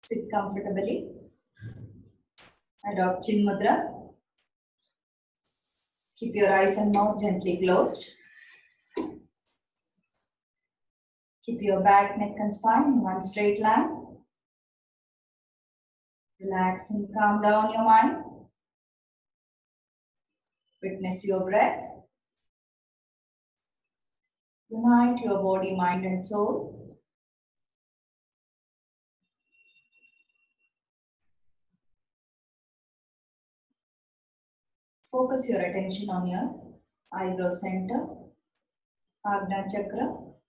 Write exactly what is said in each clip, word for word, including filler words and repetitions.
Sit comfortably. Adopt Chin Mudra. Keep your eyes and mouth gently closed. Keep your back, neck and spine in one straight line. Relax and calm down your mind. Witness your breath. Unite your body, mind and soul. Focus your attention on your eyebrow center, Ajna Chakra.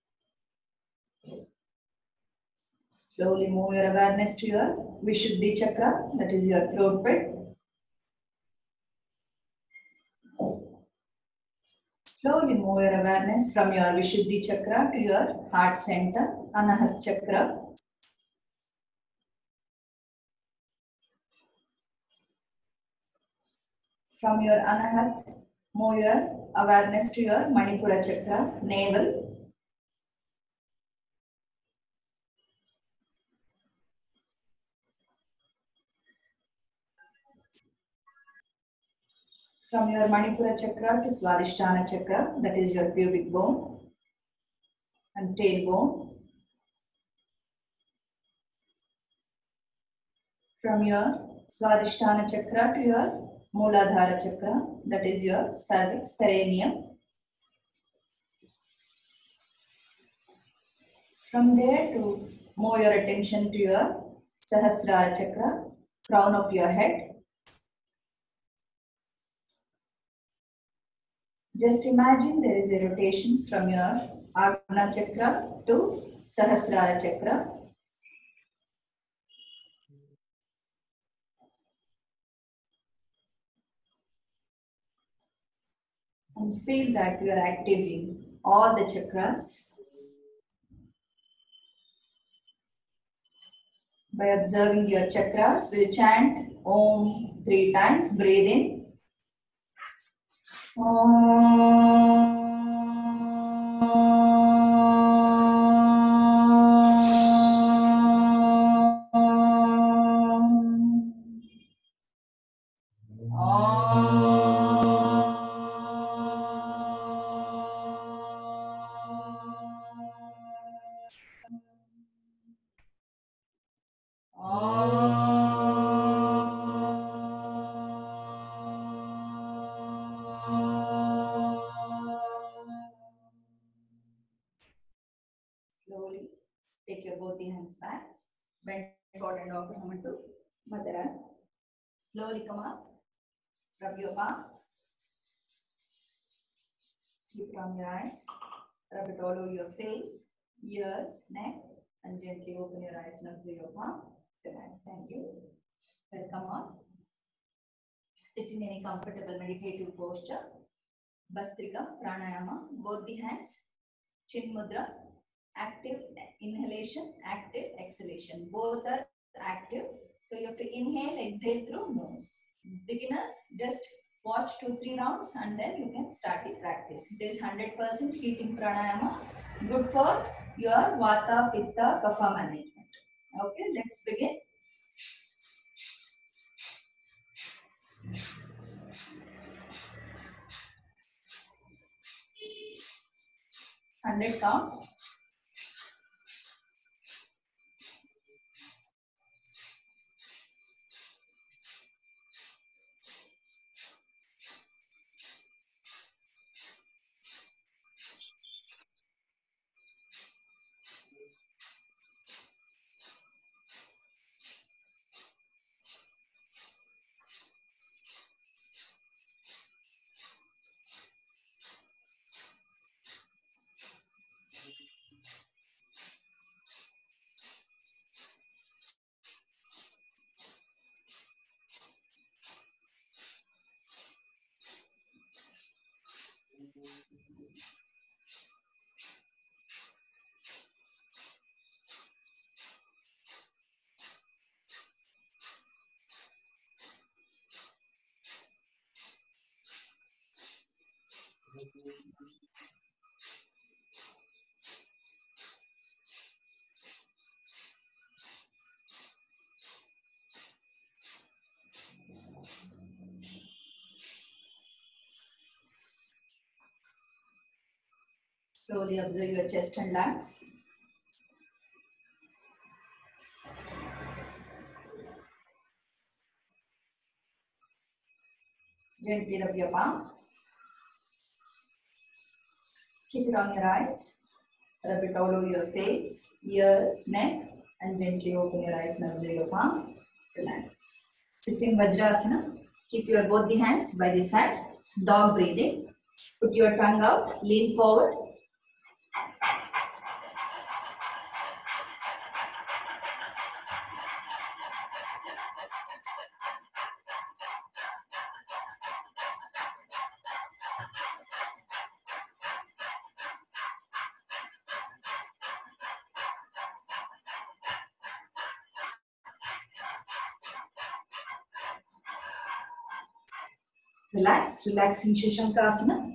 Slowly move your awareness to your Vishuddhi Chakra, that is your throat pit. Slowly move your awareness from your Vishuddhi Chakra to your heart center, Anahat Chakra. From your Anahat, move your awareness to your Manipura Chakra, navel. From your Manipura Chakra to Swadhisthana Chakra, that is your pubic bone and tailbone. From your Swadhisthana Chakra to your Mooladhara Chakra, that is your cervix, perineum. From there to move your attention to your Sahasrara Chakra, crown of your head. Just imagine there is a rotation from your Ajna Chakra to Sahasrara Chakra. And feel that you are activating all the chakras by observing your chakras. We'll chant Om three times. Breathe in. Om. Slowly take your both the hands back. Bend forward and over to Madara. Slowly come up. Rub your palm. Keep from your eyes. Rub it all over your face, ears, neck, and gently open your eyes and observe your palm. Relax. Thank you. Welcome on. Sit in any comfortable meditative posture. Bhastrika, Pranayama, both the hands. Chin Mudra, active inhalation, active exhalation. Both are active. So you have to inhale, exhale through nose. Beginners, just watch two, three rounds and then you can start the practice. It is one hundred percent heating pranayama. Good for your Vata, Pitta, Kapha management. Okay, let's begin. one hundred count. Slowly observe your chest and lungs. Gently rub your palm. Keep it on your eyes. Rub it all over your face, ears, neck, and gently open your eyes and observe your palm. Relax. Sit in Vajrasana. Keep your both the hands by the side. Dog breathing. Put your tongue out. Lean forward. Relax. Relax in Shashankasana.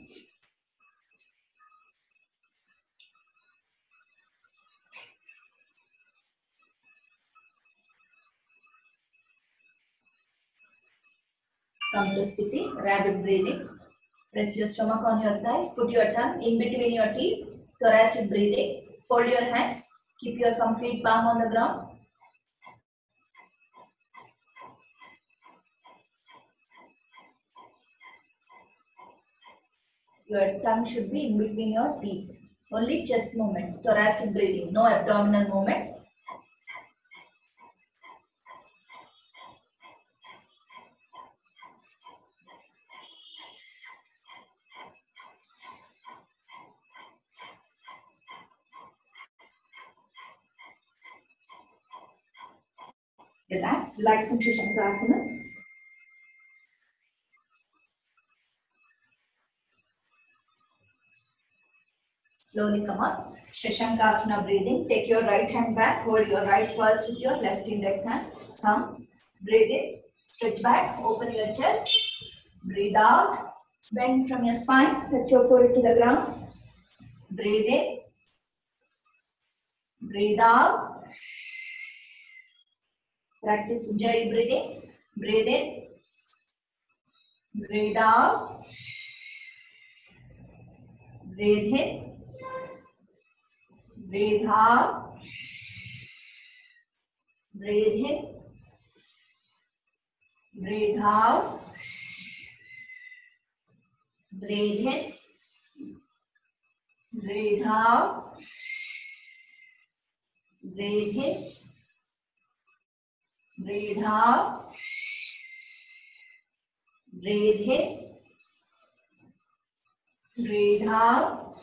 Come to Sthiti. Rabbit breathing. Press your stomach on your thighs. Put your tongue in between your teeth. Thoracic breathing. Fold your hands. Keep your complete palm on the ground. Your tongue should be in between your teeth. Only chest movement. Thoracic breathing. No abdominal movement. Relax. Relax in Shashankasana. Slowly come up. Shashankasana breathing. Take your right hand back. Hold your right pulse with your left index hand. Thumb. Breathe in. Stretch back. Open your chest. Breathe out. Bend from your spine. Touch your forehead to the ground. Breathe in. Breathe out. Practice Ujjayi breathing. Breathe in. Breathe out. Breathe in. Breathe out. Breathe in. Breathe out. Breathe in. Breathe out. Breathe in. Breathe out. Breathe in. Breathe out.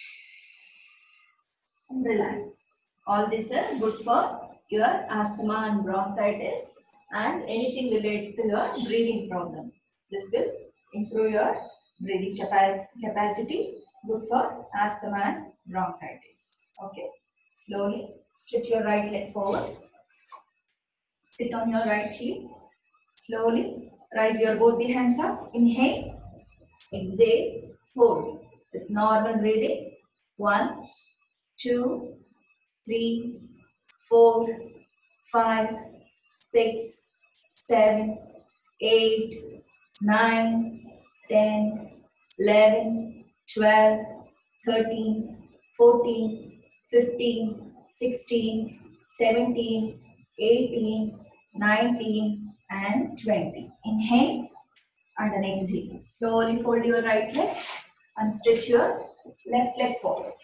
And relax. All this is good for your asthma and bronchitis and anything related to your breathing problem. This will improve your breathing capacity. Good for asthma and bronchitis. Okay. Slowly stretch your right leg forward. Sit on your right heel. Slowly rise your both the hands up. Inhale. Exhale. Hold. With normal breathing. One, two, three, four, five, six, seven, eight, nine, ten, eleven, twelve, thirteen, fourteen, fifteen, sixteen, seventeen, eighteen, nineteen, and twenty. Inhale and then exhale. Slowly fold your right leg and stretch your left leg forward.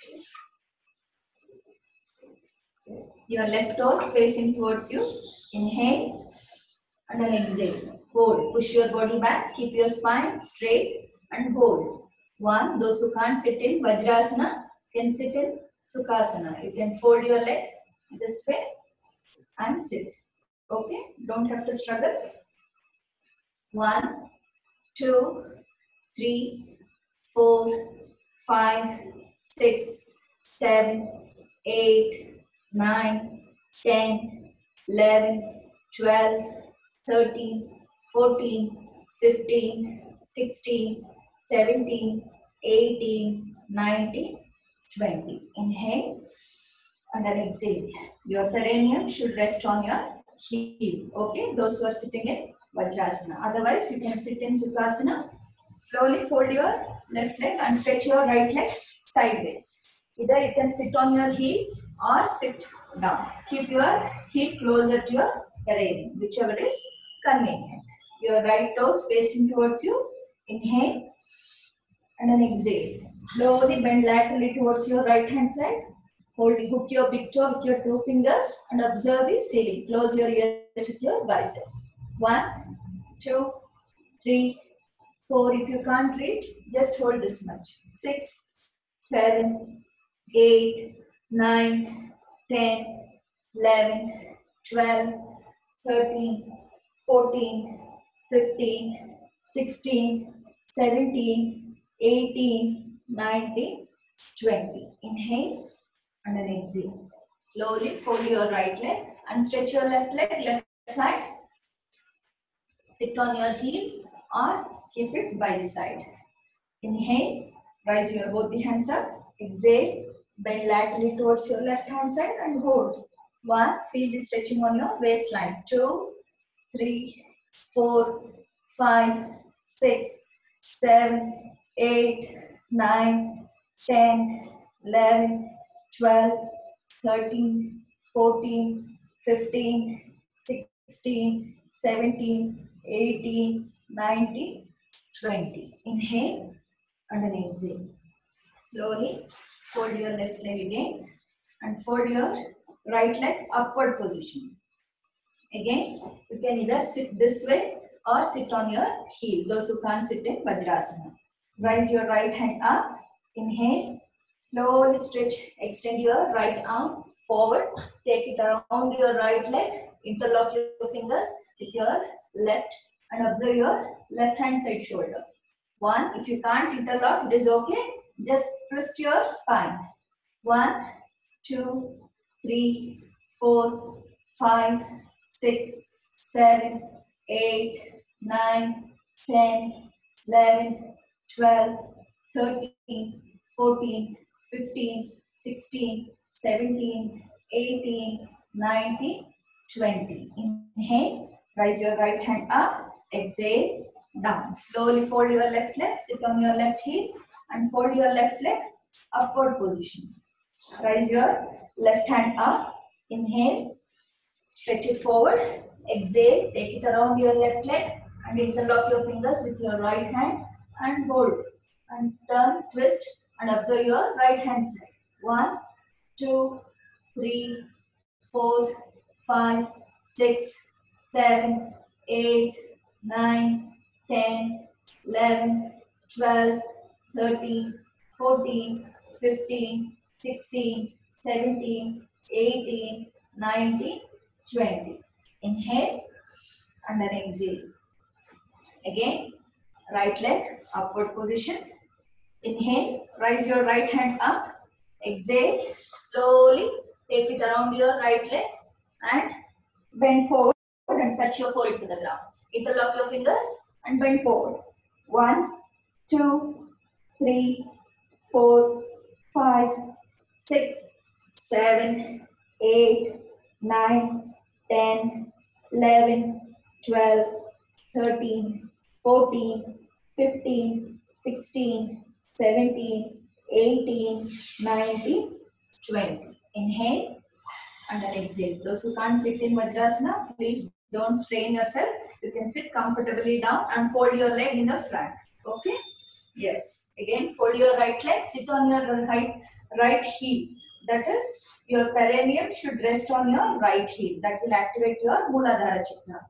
Your left toes facing towards you. Inhale and then exhale. Hold. Push your body back. Keep your spine straight and hold. One. Those who can't sit in Vajrasana can sit in Sukhasana. You can fold your leg this way and sit. Okay? Don't have to struggle. One, two, three, four, five, six, seven, eight, nine, ten, eleven, twelve, thirteen, fourteen, fifteen, sixteen, seventeen, eighteen, nineteen, twenty. Inhale and then exhale. Your perineum should rest on your heel. Okay, those who are sitting in Vajrasana. Otherwise, you can sit in Sukhasana. Slowly fold your left leg and stretch your right leg sideways. Either you can sit on your heel or sit down. Keep your heel closer to your railing, whichever is convenient. Your right toes facing towards you. Inhale and then exhale. Slowly bend laterally towards your right hand side. Hold, hook your big toe with your two fingers and observe the ceiling. Close your ears with your biceps. One, two, three, four. If you can't reach, just hold this much. Six, seven, eight, nine, ten, eleven, twelve, thirteen, fourteen, fifteen, sixteen, seventeen, eighteen, nineteen, twenty. Inhale and then exhale. Slowly fold your right leg and stretch your left leg, left side. Sit on your heels or keep it by the side. Inhale, rise your both the hands up. Exhale, bend laterally towards your left hand side and hold. One, feel the stretching on your waistline. Two, three, four, five, six, seven, eight, nine, ten, eleven, twelve, thirteen, fourteen, fifteen, sixteen, seventeen, eighteen, nineteen, twenty. Inhale and then exhale. Slowly fold your left leg again and fold your right leg upward position. Again, you can either sit this way or sit on your heel, those who can't sit in Vajrasana. Rise your right hand up. Inhale. Slowly stretch, extend your right arm forward. Take it around your right leg. Interlock your fingers with your left and observe your left hand side shoulder. One, if you can't interlock, it is okay. Just twist your spine. One, two, three, four, five, six, seven, eight, nine, ten, eleven, twelve, thirteen, fourteen, fifteen, sixteen, seventeen, eighteen, nineteen, twenty. Inhale, rise your right hand up, exhale, down. Slowly fold your left leg, sit on your left heel and fold your left leg, upward position. Rise your left hand up, inhale, stretch it forward, exhale, take it around your left leg and interlock your fingers with your right hand and hold and turn, twist and observe your right hand side. One, two, three, four, five, six, seven, eight, nine, ten, eleven, twelve, thirteen, fourteen, fifteen, sixteen, seventeen, eighteen, nineteen, twenty. Inhale and then exhale. Again, right leg, upward position. Inhale, rise your right hand up. Exhale, slowly take it around your right leg and bend forward and touch your forehead to the ground. Interlock your fingers and bend forward. One, two, three, four, five, six, seven, eight, nine, ten, eleven, twelve, thirteen, fourteen, fifteen, sixteen, seventeen, eighteen, nineteen, twenty. Inhale and then exhale. Those who can't sit in Vajrasana, please don't strain yourself. You can sit comfortably down and fold your leg in the front. Okay? Yes. Again, fold your right leg, sit on your right, right heel. That is, your perineum should rest on your right heel. That will activate your Mooladhara Chakra.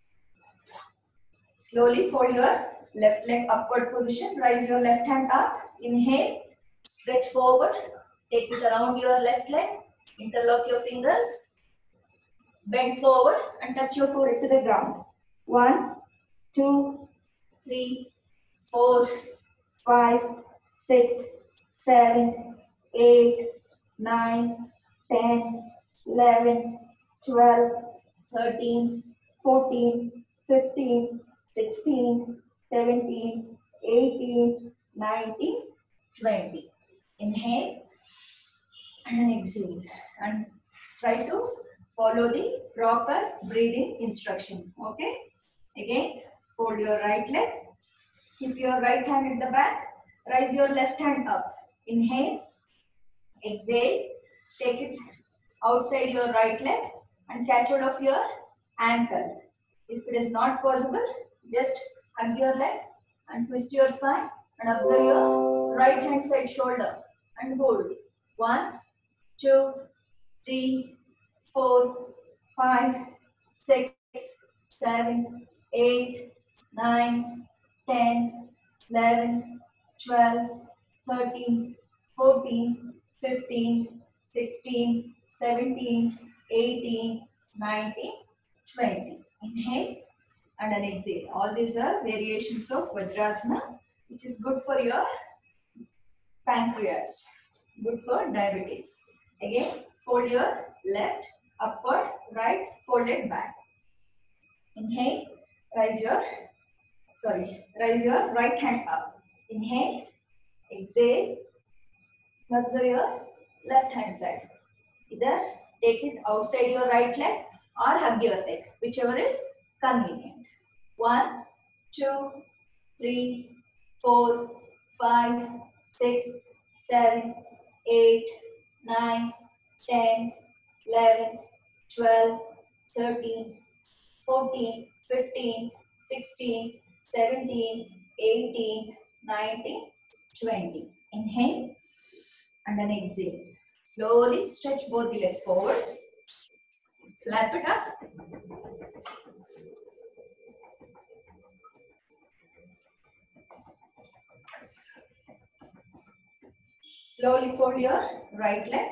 Slowly fold your left leg upward position. Rise your left hand up. Inhale. Stretch forward. Take it around your left leg. Interlock your fingers. Bend forward and touch your forehead to the ground. One, two, three, four, five, six, seven, eight, nine, ten, eleven, twelve, thirteen, fourteen, fifteen, sixteen, seventeen, eighteen, nineteen, twenty. Inhale and then exhale and try to follow the proper breathing instruction. Okay? Again, fold your right leg. Keep your right hand at the back. Rise your left hand up. Inhale. Exhale, take it outside your right leg and catch hold of your ankle. If it is not possible, just hug your leg and twist your spine and observe your right hand side shoulder and hold. One, two, three, four, five, six, seven, eight, nine, ten, eleven, twelve, thirteen, fourteen, fifteen, sixteen, seventeen, eighteen, nineteen, twenty. Inhale and then exhale. All these are variations of Vajrasana, which is good for your pancreas, good for diabetes. Again, fold your left, upward, right, fold it back. Inhale, rise your, sorry, rise your right hand up. Inhale, exhale, observe your left hand side. Either take it outside your right leg or hug your leg, whichever is convenient. One, two, three, four, five, six, seven, eight, nine, ten, eleven, twelve, thirteen, fourteen, fifteen, sixteen, seventeen, eighteen, nineteen, twenty. Inhale and then exhale. Slowly stretch both the legs forward. Flap it up. Slowly fold your right leg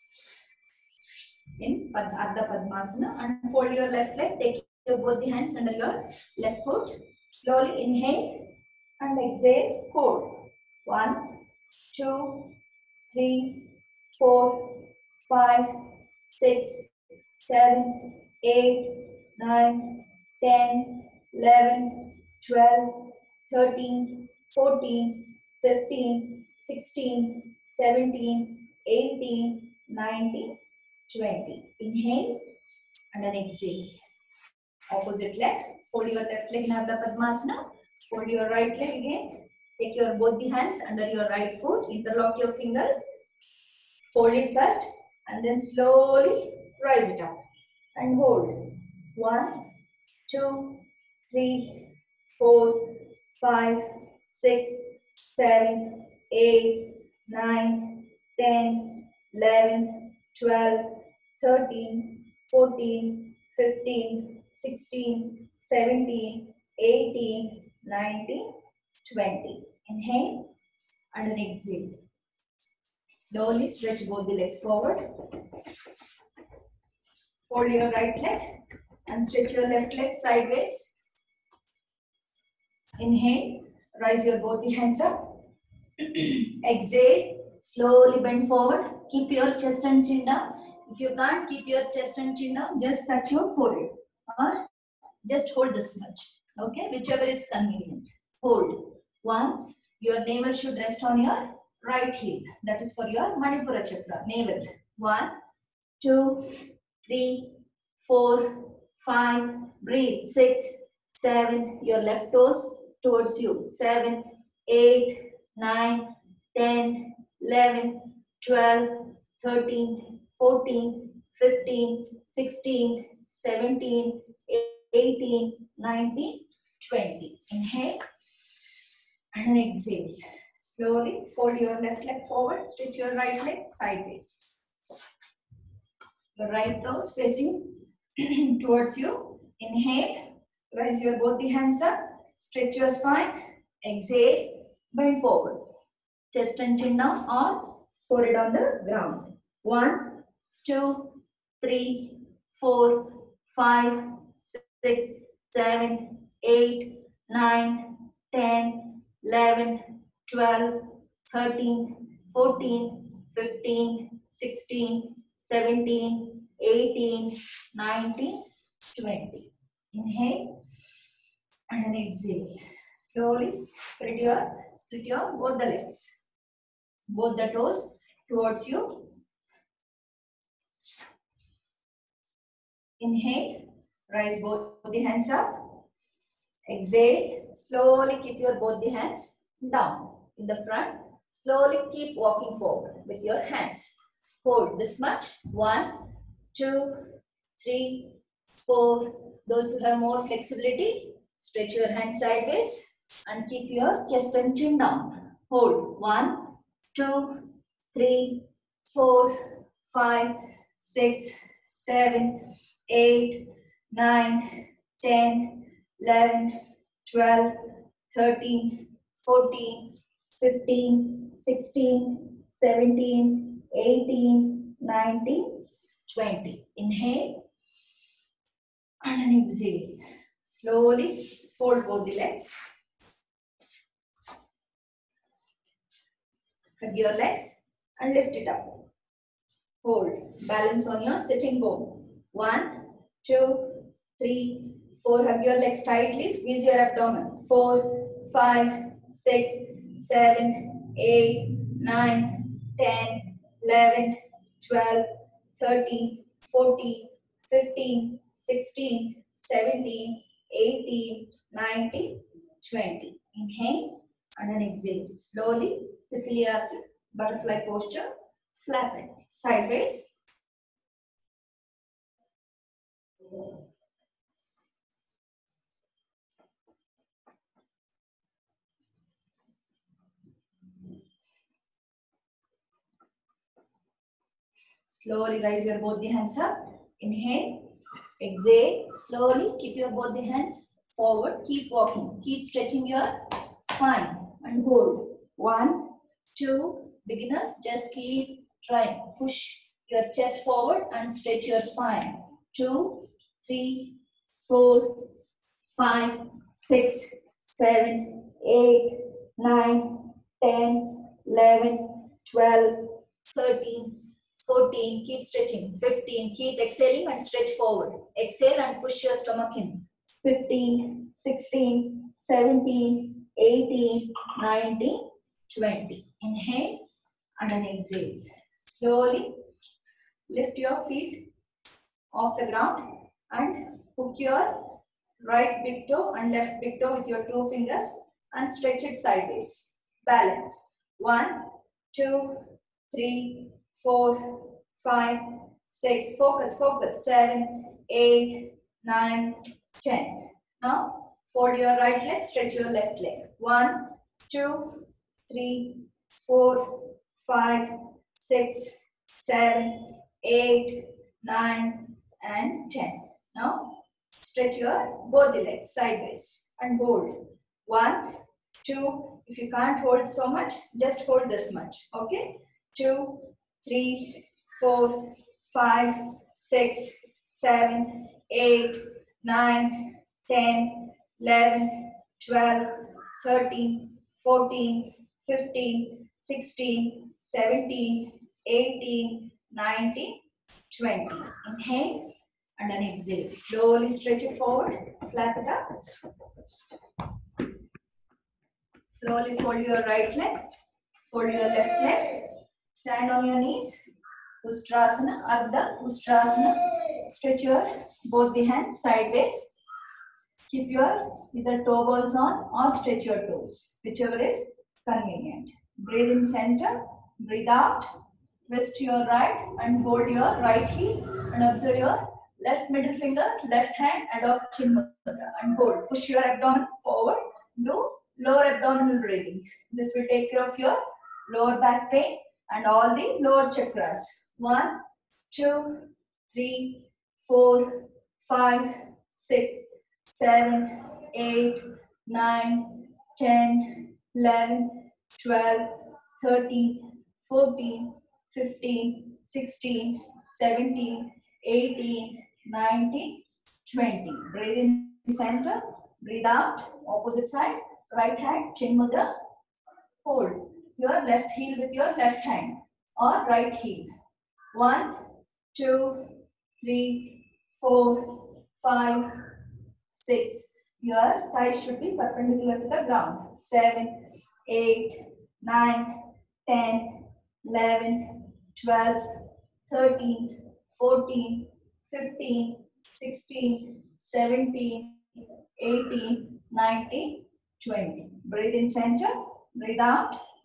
in Ardha Padmasana and fold your left leg. Take your both the hands under your left foot. Slowly inhale and exhale. Hold. One, two, three, four, five, six, seven, eight, nine, ten, eleven, twelve, thirteen, fourteen, fifteen, sixteen, seventeen, eighteen, nineteen, twenty. Inhale and then exhale. Opposite leg. Fold your left leg in Ardha Padmasana. Fold your right leg again. Take your both the hands under your right foot. Interlock your fingers. Fold it first and then slowly rise it up and hold. One, two, three, four, five, six, seven, eight, nine, ten, eleven, twelve, thirteen, fourteen, fifteen, sixteen, seventeen, eighteen, nineteen, twenty. Inhale and then exhale. Slowly stretch both the legs forward. Fold your right leg and stretch your left leg sideways. Inhale, rise your both the hands up. Exhale, slowly bend forward. Keep your chest and chin down. If you can't keep your chest and chin down, just touch your forehead or just hold this much. Okay, whichever is convenient. Hold. One, your navel should rest on your right heel. That is for your Manipura chakra, navel. One, two, three, four, five, breathe. Six, seven, your left toes towards you. Seven, eight, nine, ten, eleven, twelve, thirteen, fourteen, fifteen, sixteen, seventeen, eighteen, nineteen, twenty. Inhale and then exhale. Slowly fold your left leg forward, stretch your right leg sideways. Your right toes facing towards you. Inhale, rise your both the hands up, stretch your spine. Exhale, bend forward. Chest and chin down or forehead on the ground. One, two, three, four, five, six, seven, eight, nine, ten, eleven, twelve, thirteen, fourteen, fifteen, sixteen, seventeen, eighteen, nineteen, twenty. Inhale and then exhale. Slowly spread your, split your both the legs. Both the toes towards you. Inhale, rise both the hands up. Exhale, slowly keep your both the hands down in the front. Slowly keep walking forward with your hands. Hold this much. One, two, three, four. Those who have more flexibility, stretch your hands sideways and keep your chest and chin down. Hold. One, two, three, four, five, six, seven, eight, nine, ten, eleven, twelve, thirteen, fourteen, fifteen, sixteen, seventeen, eighteen, nineteen, twenty. Inhale and an exhale. Slowly fold both the legs. Hug your legs and lift it up. Hold. Balance on your sitting bone. One, two, three, four. Hug your legs tightly. Squeeze your abdomen. Four, five, six, seven, eight, nine, ten, eleven, twelve, thirteen, fourteen, fifteen, sixteen, seventeen, eighteen, nineteen, twenty. Inhale and then exhale. Slowly, Titliya butterfly posture. Flatten sideways. Slowly raise your both the hands up. Inhale. Exhale. Slowly keep your both the hands forward. Keep walking. Keep stretching your spine and hold. One, two. Beginners, just keep trying. Push your chest forward and stretch your spine. Two, three, four, five, six, seven, eight, nine, ten, eleven, twelve, thirteen, fourteen. Keep stretching. fifteen. Keep exhaling and stretch forward. Exhale and push your stomach in. fifteen, sixteen, seventeen, eighteen, nineteen, twenty. Inhale and then exhale. Slowly lift your feet off the ground and hook your right big toe and left big toe with your two fingers and stretch it sideways. Balance. One, two, three, four, five, six. Focus, focus. Seven, eight, nine, ten. Now fold your right leg, stretch your left leg. One, two, three, four, five, six, seven, eight, nine, and ten. Now stretch your both the legs sideways and hold. One, two. If you can't hold so much, just hold this much. Okay. Two, three, four, five, six, seven, eight, nine, ten, eleven, twelve, thirteen, fourteen, fifteen, sixteen, seventeen, eighteen, nineteen, twenty. Inhale and then exhale. Slowly stretch it forward. Flap it up. Slowly fold your right leg. Fold your left leg. Stand on your knees. Ustrasana, Ardha Ustrasana. Stretch your both the hands sideways. Keep your either toe balls on or stretch your toes, whichever is convenient. Breathe in center, breathe out, twist to your right and hold your right heel and observe your left middle finger, left hand, adopt Chin Mudra and hold. Push your abdomen forward, do lower abdominal breathing. This will take care of your lower back pain and all the lower chakras. One, two, three, four, five, six, seven, eight, nine, ten, eleven, twelve, thirteen, fourteen, fifteen, sixteen, seventeen, eighteen, nineteen, twenty. Breathe in center, breathe out, opposite side, right hand, Chin Mudra. Hold your left heel with your left hand or right heel. One, two, three, four, five, six. Your thighs should be perpendicular to the ground. Seven, eight, nine, ten, eleven, twelve, thirteen, fourteen, fifteen, sixteen, seventeen, eighteen, nineteen, twenty. Breathe in center, breathe out,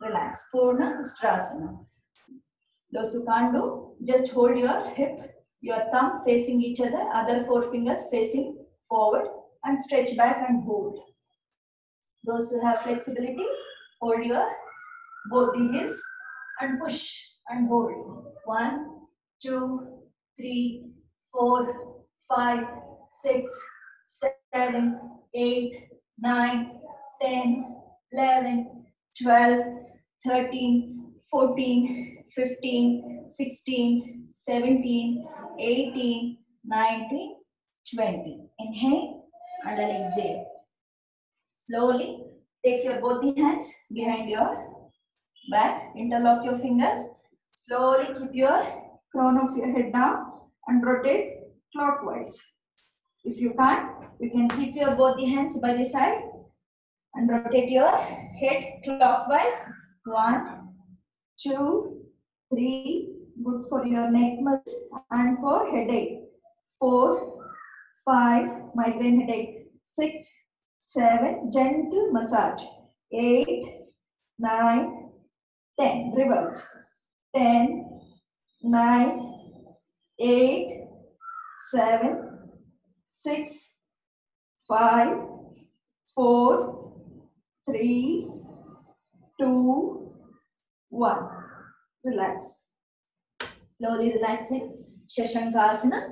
Relax. Purna Ustrasana. Those who can't do, just hold your hip, your thumb facing each other, other four fingers facing forward and stretch back and hold. Those who have flexibility, hold your both the heels and push and hold. One, two, three, four, five, six, seven, eight, nine, ten, eleven, twelve, thirteen, fourteen, fifteen, sixteen, seventeen, eighteen, nineteen, twenty. Inhale and then exhale. Slowly take your both the hands behind your back, interlock your fingers. Slowly keep your crown of your head down and rotate clockwise. If you can't, you can keep your both the hands by the side and rotate your head clockwise. One, two, three. Good for your neck muscles and for headache. Four, five, migraine headache. Six, seven, gentle massage. Eight, nine, ten. Reverse. Ten, nine, eight, seven, six, five, four, three, two, one. Relax. Slowly relaxing. Shashankasana.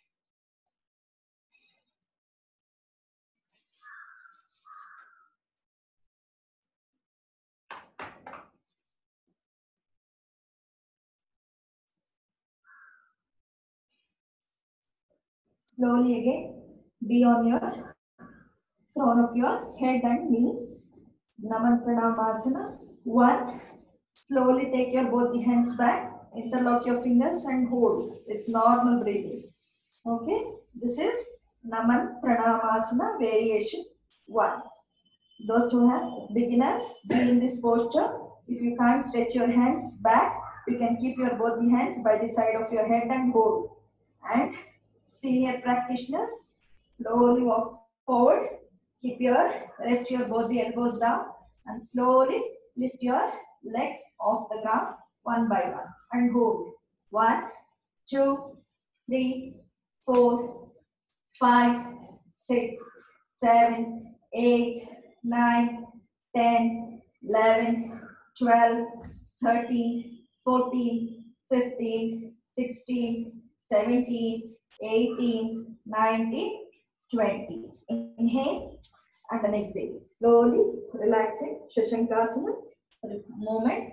Slowly again, be on your crown of your head and knees. Naman Pranamasana. One. Slowly take your both the hands back, interlock your fingers and hold with normal breathing. Okay, this is Naman Pranamasana variation one. Those who have beginners, be in this posture. If you can't stretch your hands back, you can keep your both the hands by the side of your head and hold. And senior practitioners, slowly walk forward. Keep your, rest your both the elbows down and slowly lift your leg off the ground one by one and hold. One, two, three, four, five, six, seven, eight, nine, ten, eleven, twelve, thirteen, fourteen, fifteen, sixteen, seventeen, eighteen, nineteen, twenty. Inhale and then exhale. Slowly relaxing. Shashankasana. Moment.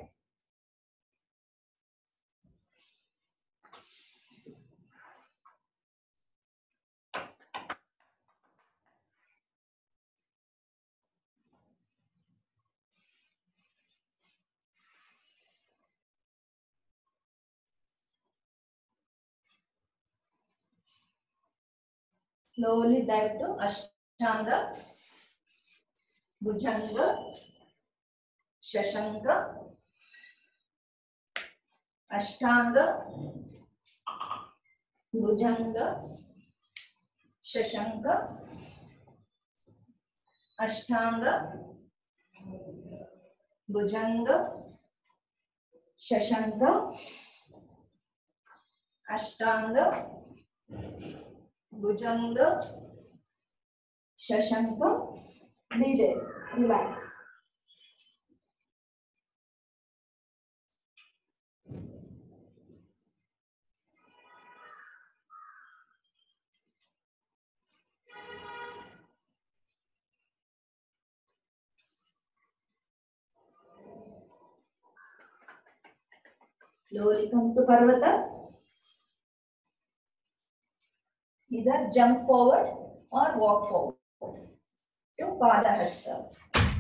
Slowly dive to Ashtanga, Bhujanga, Shashanka, Ashtanga, Bhujanga, Shashanka, Ashtanga, Bhujanga, Shashanka, Ashtanga, Bhujanga, Shashanka. Be there. Relax. Slowly come to Parvata. Either jump forward or walk forward to Padahasta.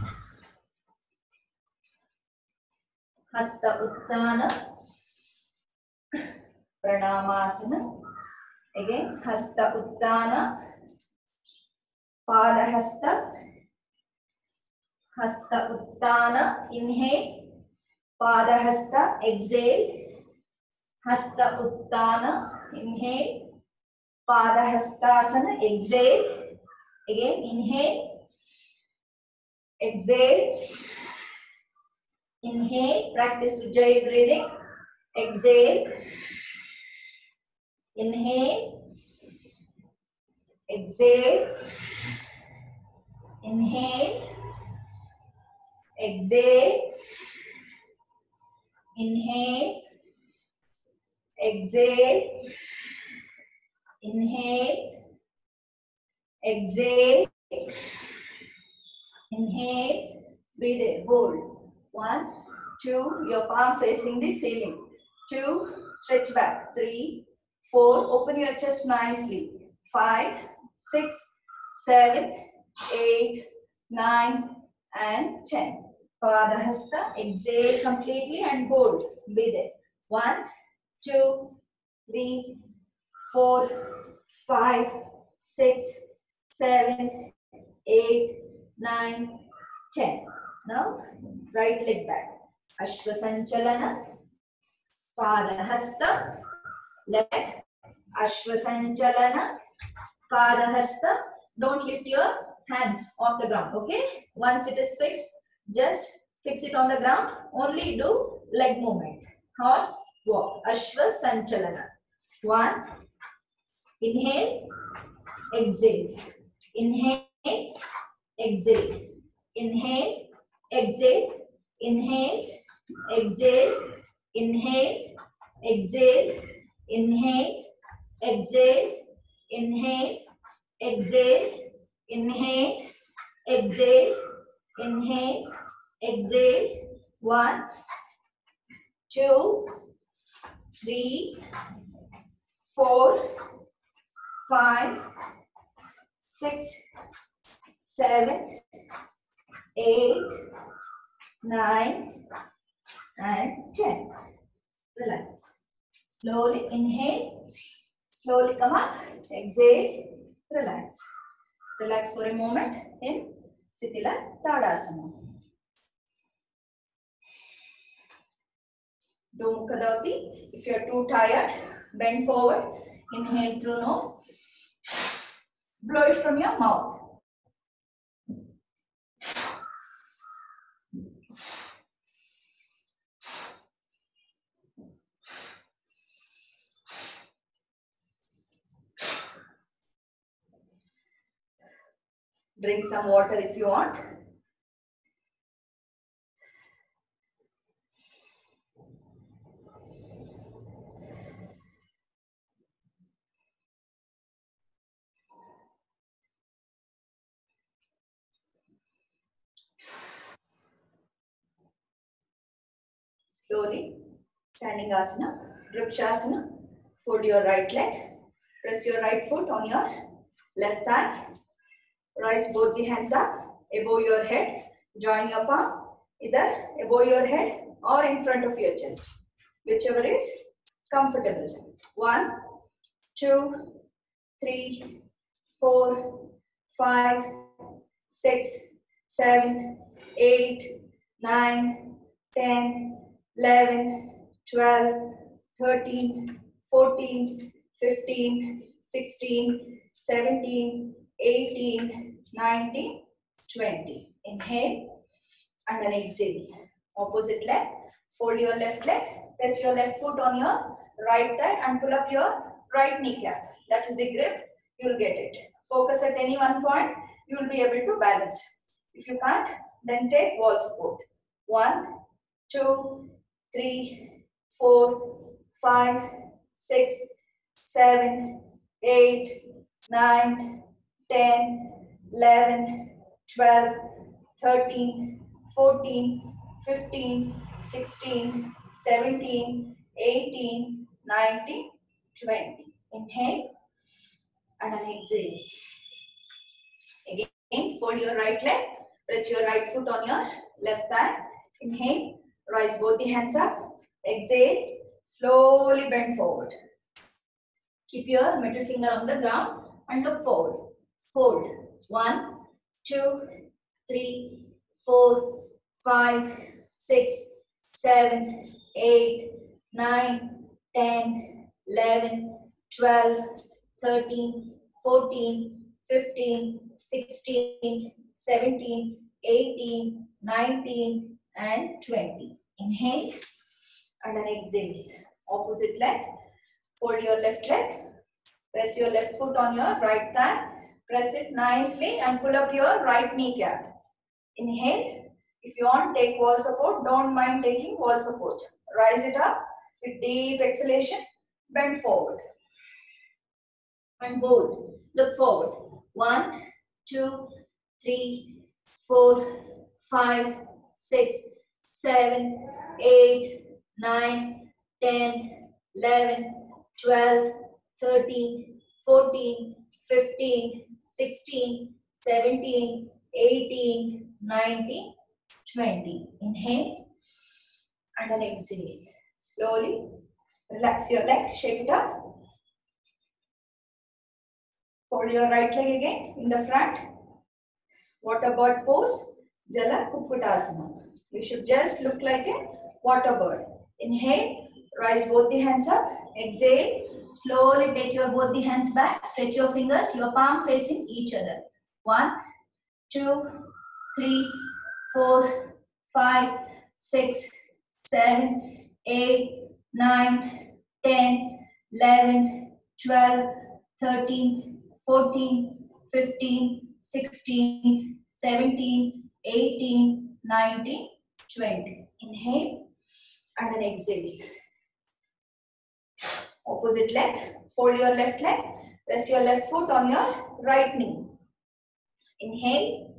Hasta Uttana, Pranamasana. Again, Hasta Uttana, Padahasta, Hasta Uttana. Inhale, Padahasta. Exhale, Hasta Uttana. Inhale, Padahastasana. Exhale. Again, inhale, exhale, Inhale, practice Ujjayi breathing. Exhale. Inhale. Exhale. Inhale. Exhale. Inhale. Exhale. Inhale. Exhale. Inhale. Breathe in. Hold. One, two. Your palm facing the ceiling. Two. Stretch back. Three, four. Open your chest nicely. Five, six, seven, eight, nine, and ten. Padahasta. Exhale completely and hold. Breathe in. One, two, three, four, five, six, seven, eight, nine, ten. Now, right leg back. Ashwasanchalana. Padahasta. Leg. Ashwasanchalana. Padahasta. Don't lift your hands off the ground. Okay? Once it is fixed, just fix it on the ground. Only do leg movement. Horse walk. Ashwasanchalana. One. Inhale. Exhale. Inhale. Exhale. Inhale. Exhale. Inhale. Exhale. Inhale. Exhale. Inhale. Exhale. Inhale. Exhale. Inhale. Exhale. Inhale. Exhale. One, two, three, four, five, six, seven, eight, nine, and ten. Relax. Slowly inhale. Slowly come up. Exhale. Relax. Relax for a moment in Sthila Tadasana. Do Mukha Dhauti. If you are too tired, bend forward. Inhale through nose. Blow it from your mouth. Drink some water if you want. Slowly, standing asana, vrikshasana. Fold your right leg. Press your right foot on your left thigh. Rise both the hands up above your head. Join your palm either above your head or in front of your chest, whichever is comfortable. One, two, three, four, five, six, seven, eight, nine, ten, eleven, twelve, thirteen, fourteen, fifteen, sixteen, seventeen, eighteen, nineteen, twenty. Inhale and then exhale. Opposite leg. Fold your left leg. Press your left foot on your right thigh and pull up your right kneecap. That is the grip. You will get it. Focus at any one point. You will be able to balance. If you can't, then take wall support. One, two, three, four, five, six, seven, eight, nine, ten, eleven, twelve, thirteen, fourteen, fifteen, sixteen, seventeen, eighteen, nineteen, twenty. Inhale and then exhale. Again, fold your right leg. Press your right foot on your left thigh. Inhale. Rise both the hands up. Exhale. Slowly bend forward. Keep your middle finger on the ground and look forward. Hold. One, two, three, four, five, six, seven, eight, nine, ten, eleven, twelve, thirteen, fourteen, fifteen, sixteen, seventeen, eighteen, nineteen, and twenty. Inhale and then exhale. Opposite leg. Fold your left leg. Press your left foot on your right thigh. Press it nicely and pull up your right kneecap. Inhale. If you want, take wall support. Don't mind taking wall support. Rise it up with deep exhalation. Bend forward. And hold. Look forward. One, two, three, four, five, six, seven, eight, nine, ten, eleven, twelve, thirteen, fourteen, fifteen, sixteen, seventeen, eighteen, nineteen, twenty. Inhale and then exhale. Slowly relax your leg, shake it up. Fold your right leg again in the front. Water bird pose, Jala Kukkutasana. You should just look like a water bird. Inhale, rise both the hands up. Exhale, slowly take your both the hands back. Stretch your fingers, your palm facing each other. One, two, three, four, five, six, seven, eight, nine, ten, eleven, twelve, thirteen, fourteen, fifteen, sixteen, seventeen, eighteen, nineteen, twenty. Inhale and then exhale. Opposite leg. Fold your left leg. Press your left foot on your right knee. Inhale.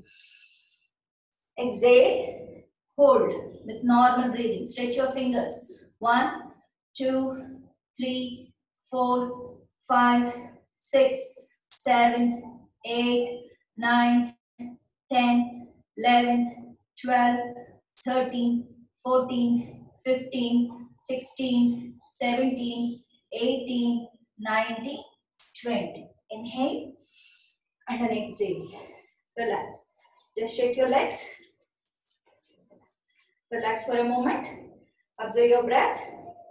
Exhale. Hold with normal breathing. Stretch your fingers. One, two, three, four, five, six, seven, eight, nine, ten, eleven, twelve, thirteen, fourteen, fifteen, sixteen, seventeen, eighteen, nineteen, twenty. Inhale and then exhale. Relax. Just shake your legs. Relax for a moment. Observe your breath.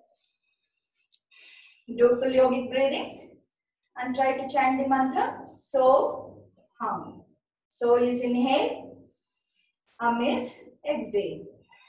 Do full yogic breathing and try to chant the mantra. So, hum. So is inhale. Hum is exhale.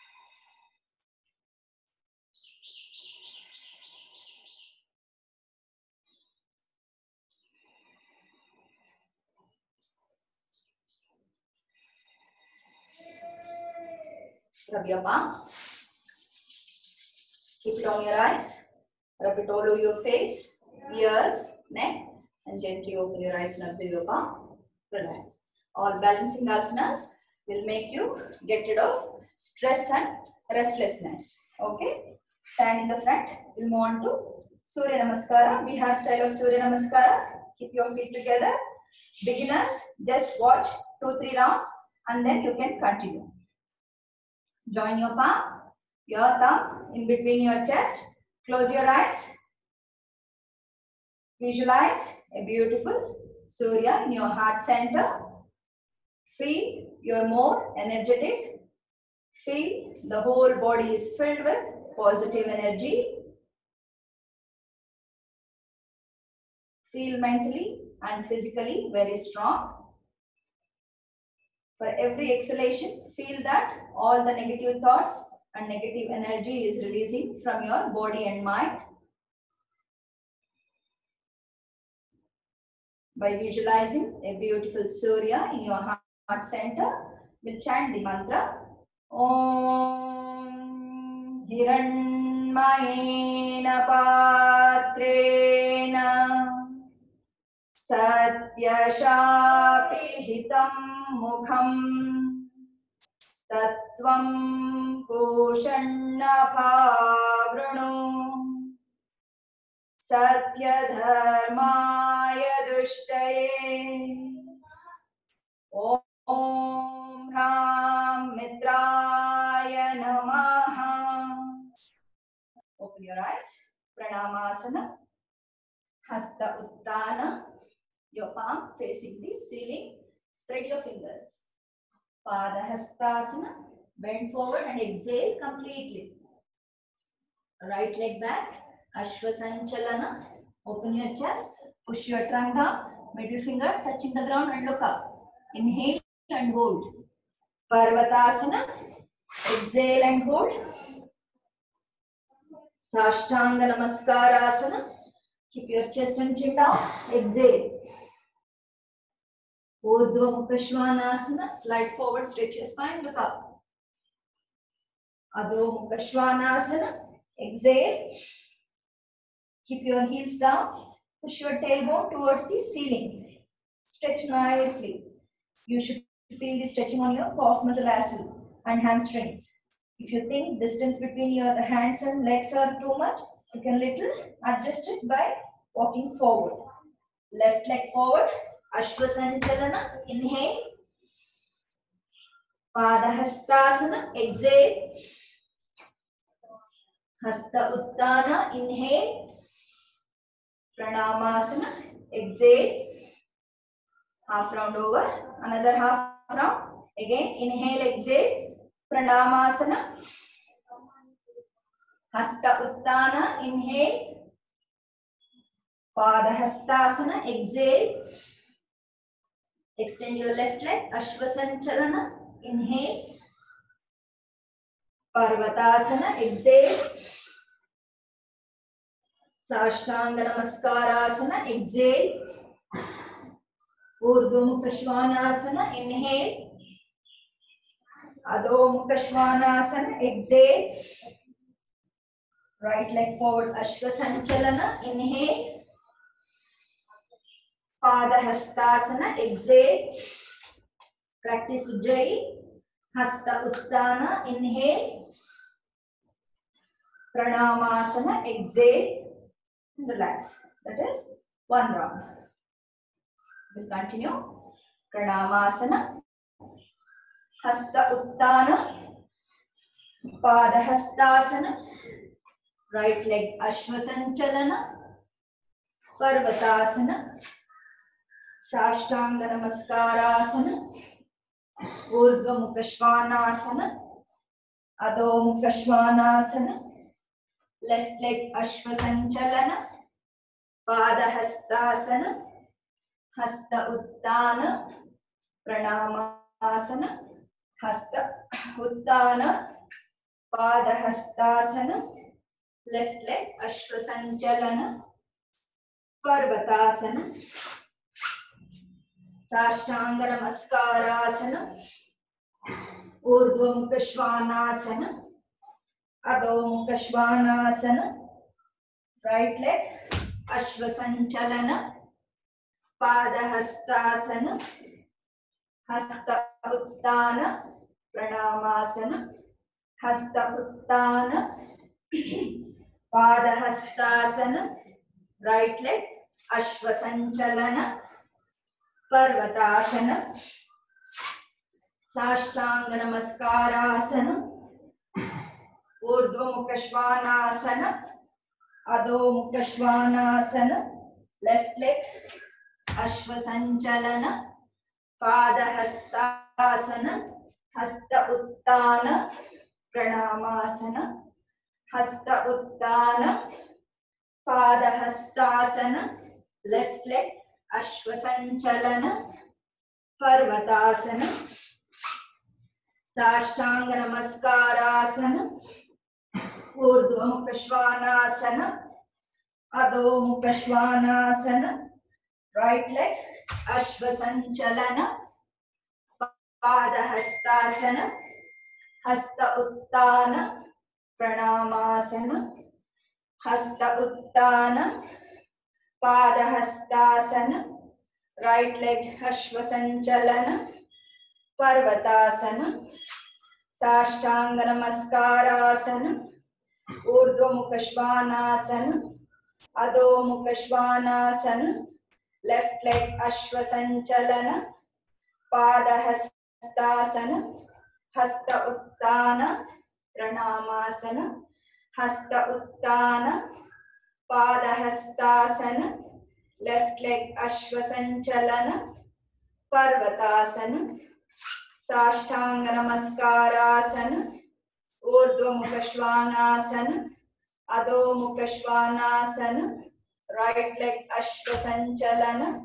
Rub your palm. Keep it on your eyes. Rub it all over your face, ears, neck, and gently open your eyes and observe your palm. Relax. All balancing asanas will make you get rid of stress and restlessness. Okay? Stand in the front. We'll move on to Surya Namaskara. Bihar style of Surya Namaskara. Keep your feet together. Beginners, just watch two, three rounds and then you can continue. Join your palm, your thumb in between your chest. Close your eyes. Visualize a beautiful Surya in your heart center. Feel you're more energetic. Feel the whole body is filled with positive energy. Feel mentally and physically very strong. For every exhalation, feel that all the negative thoughts and negative energy is releasing from your body and mind. By visualizing a beautiful Surya in your heart center, we'll chant the mantra. Om Hiranmayena Patrena Satyashapi Hitam Mukham Tattvam Poshanna Bhavranu Satya Dharmaya Dushtaye Om Ram Mitraya Namaha. Open your eyes. Pranamasana. Hasta Uttana. Your palm facing the ceiling. Spread your fingers. Pada Hastasana. Bend forward and exhale completely. Right leg back. Ashwasanchalana. Open your chest. Push your trunk down. Middle finger touching the ground and look up. Inhale and hold. Parvatasana. Exhale and hold. Sashtanga Namaskarasana. Keep your chest and chin down. Exhale. Urdhva Mukha Svanasana. Slide forward, stretch your spine, look up. Adho Mukha Svanasana. Exhale. Keep your heels down. Push your tailbone towards the ceiling. Stretch nicely. You should feel the stretching on your calf muscle as well and hamstrings. If you think distance between your hands and legs are too much, you can little adjust it by walking forward. Left leg forward. Ashwasanchalana. Inhale. Padahastasana. Exhale. Hasta Uttana. Inhale. Pranamasana. Exhale. Half round over. Another half round. Again. Inhale. Exhale. Pranamasana. Hasta Uttana. Inhale. Padahastasana. Exhale. Extend your left leg. Ashwasanchalana. Inhale. Parvatasana. Exhale. Sashtanga Namaskarasana. Exhale. Urdhva Mukha Svanasana. Inhale. Adho Mukha Svanasana. Exhale. Right leg forward. Ashwasanchalana. Inhale. Padahastasana. Exhale. Practice Ujjayi. Hasta Uttana. Inhale. Pranamasana. Exhale. Relax. That is one round. We'll continue. Pranamasana. Hasta Uttana. Padahastasana. Right leg Ashwasanchalana. Parvatasana. Sashtanga Namaskarasana. Urdhva Mukha Svanasana. Adho Mukha Svanasana. Left leg Ashwasanchalana. Padahastasana. Hasta Uttana. Pranamasana. Hasta Uttana. Padahastasana. Left leg Ashwasanchalana. Parvatasana. Sashtanga Namaskarasana. Urdhva Mukha Svanasana. Adho Mukha Svanasana. Right leg Ashwasanchalana. Padahastasana. Hasta Uttana. Pranamasana. Hasta Uttana. Padahastasana. Right leg Ashwasanchalana. Parvatasana. Sashtanga Namaskarasana. Urdhva Mukha Svanasana. Adho Mukha Svanasana. Left leg Ashwasanchalana. Padahastasana. Hasta Uttana. Pranamasana. Hasta Uttana. Padahastasana. Left leg Ashwasanchalana. Parvatasana. Sashtanga Namaskarasana. Urdhva Mukha Svanasana. Adho Mukha Svanasana. Right leg Ashwasanchalana. Padahastasana. Hasta Uttana. Pranamasana. Hasta Uttana. Padahastasana. Right leg Ashwasanchalana. Parvatasana. Sashtanga Namaskarasana. Urdhva Mukha Svanasana. Adho Mukha Svanasana. Left leg Ashwasanchalana. Padahastasana. Hasta Uttana. Pranamasana. Hasta Uttana. Padahastasana. Left leg Ashwasanchalana. Parvatasana. Sashtanga Namaskarasana. Urdhva Mukha Svanasana. Adho Mukha Svanasana. Right leg Ashwasanchalana.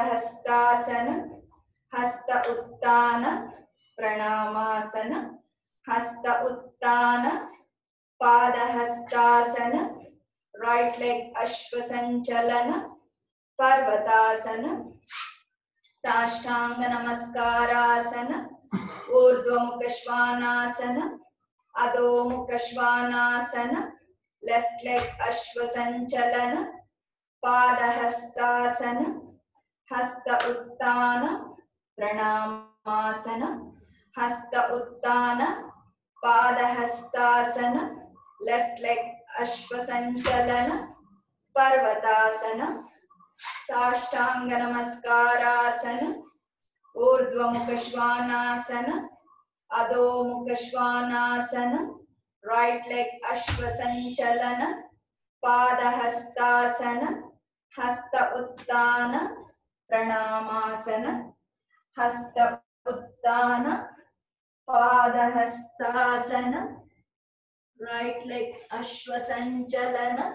Padahastasana. Hasta Uttana. Pranamasana. Hasta Uttana, Pada Hastasana, right leg Ashvasanchalana, Parvatasana, Sashtanga Namaskarasana, Urdhva Mukha Svanasana, Adho Mukha Svanasana, left leg Ashvasanchalana, Pada Hastasana, Hasta Uttana, Pranamasana, Hasta Uttana, Pada Hastasana, left leg Ashvasanchalana, Parvatasana, Sashtanga Namaskarasana, Urdhva Mukha Svanasana, Adho Mukha Svanasana, right leg Ashvasanchalana, Pada Hastasana, Hasta Uttana, Pranamasana, Hasta Uttana, Pada Hastasana, right leg Ashvasanchalana,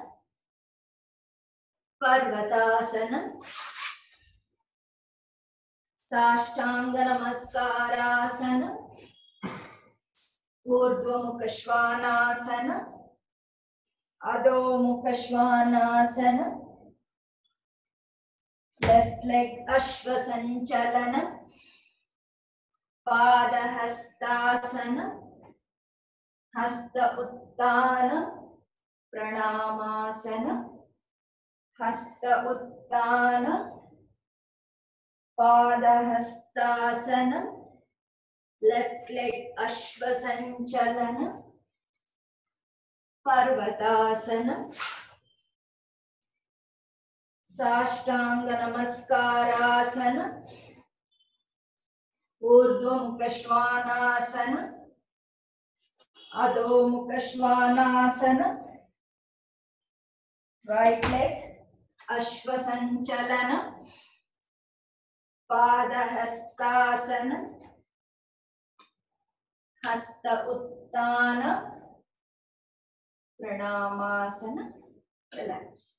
Parvatasana, Sashtanga Namaskarasana, Urdhva Mukha Svanasana, Adho Mukha Svanasana, left leg Ashvasanchalana, Pada Hastasana, Hasta Uttana, Pranamasana, Hasta Uttana, Pada Hastasana, left leg Ashvasanchalana, Parvatasana, Sashtanga Namaskarasana, Urdhva Mukha Svanasana, Adho Mukha Svanasana, right leg Ashvasanchalana, Pada Hastasana, Hasta Uttana, Pranamasana, relax.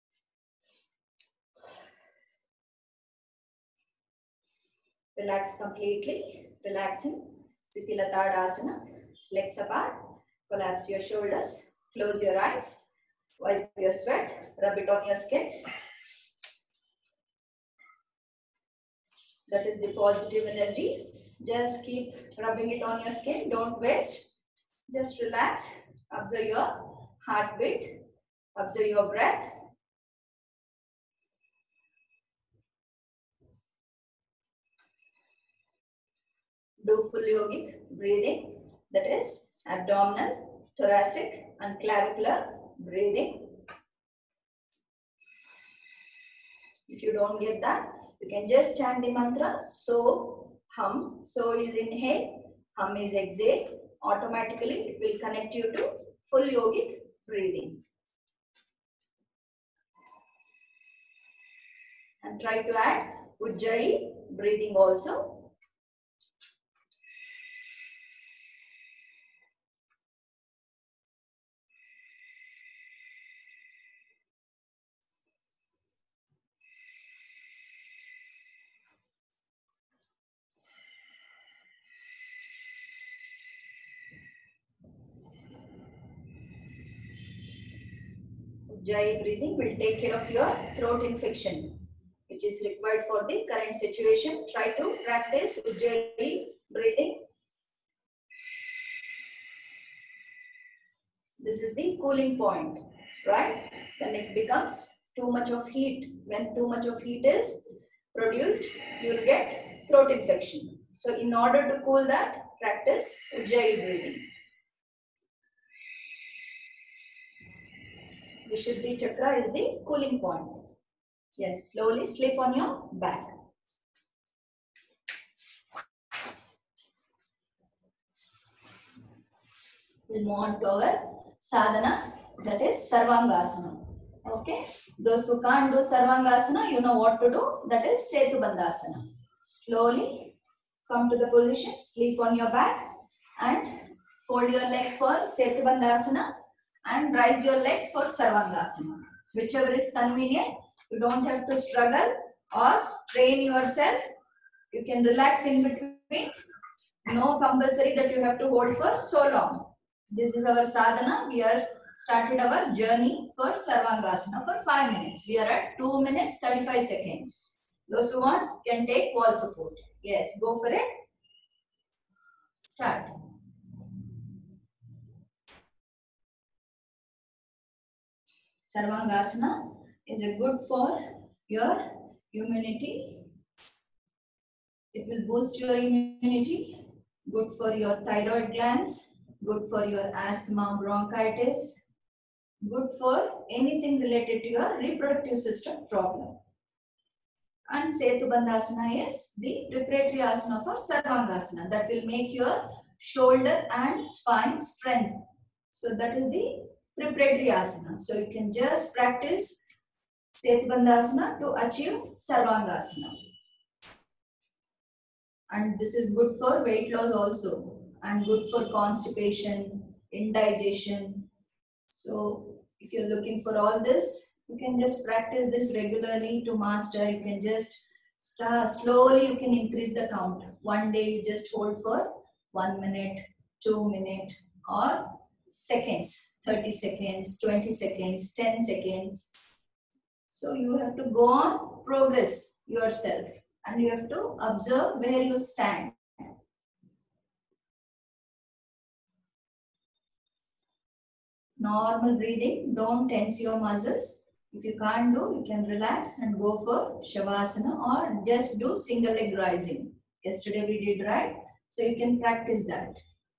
Relax completely, relaxing. Sthiti Tadasana, legs apart, collapse your shoulders, close your eyes, wipe your sweat, rub it on your skin. That is the positive energy. Just keep rubbing it on your skin, don't waste. Just relax, observe your heartbeat, observe your breath. Do full yogic breathing, that is abdominal, thoracic and clavicular breathing. If you don't get that, you can just chant the mantra So, Hum. So is inhale, Hum is exhale. Automatically it will connect you to full yogic breathing. And try to add Ujjayi breathing also. Ujjayi breathing will take care of your throat infection, which is required for the current situation. Try to practice Ujjayi breathing. This is the cooling point, right? When it becomes too much of heat, when too much of heat is produced, you will get throat infection. So in order to cool that, practice Ujjayi breathing. Vishuddhi chakra is the cooling point. Yes, slowly sleep on your back. We'll move on to our sadhana, that is Sarvangasana. Okay, those who can't do Sarvangasana, you know what to do, that is Setubandhasana. Slowly come to the position, sleep on your back and fold your legs for Setubandhasana and raise your legs for Sarvangasana. Whichever is convenient, you don't have to struggle or strain yourself. You can relax in between No compulsory that you have to hold for so long. This is our sadhana. We are started our journey for Sarvangasana for five minutes. We are at two minutes thirty-five seconds. Those who want can take wall support. Yes, go for it. Start. Sarvangasana is a good for your immunity. It will boost your immunity. Good for your thyroid glands. Good for your asthma, bronchitis. Good for anything related to your reproductive system problem. And Setubandhasana is the preparatory asana for Sarvangasana that will make your shoulder and spine strength. So that is the preparatory asana. So you can just practice Setubandhasana to achieve Sarvangasana. And this is good for weight loss also and good for constipation, indigestion. So if you're looking for all this, you can just practice this regularly to master. You can just start slowly, you can increase the count. One day you just hold for one minute, two minutes or seconds, thirty seconds, twenty seconds, ten seconds. So you have to go on, progress yourself and you have to observe where you stand. Normal breathing, don't tense your muscles. If you can't do, you can relax and go for Shavasana or just do single leg rising. Yesterday we did, right? So you can practice that.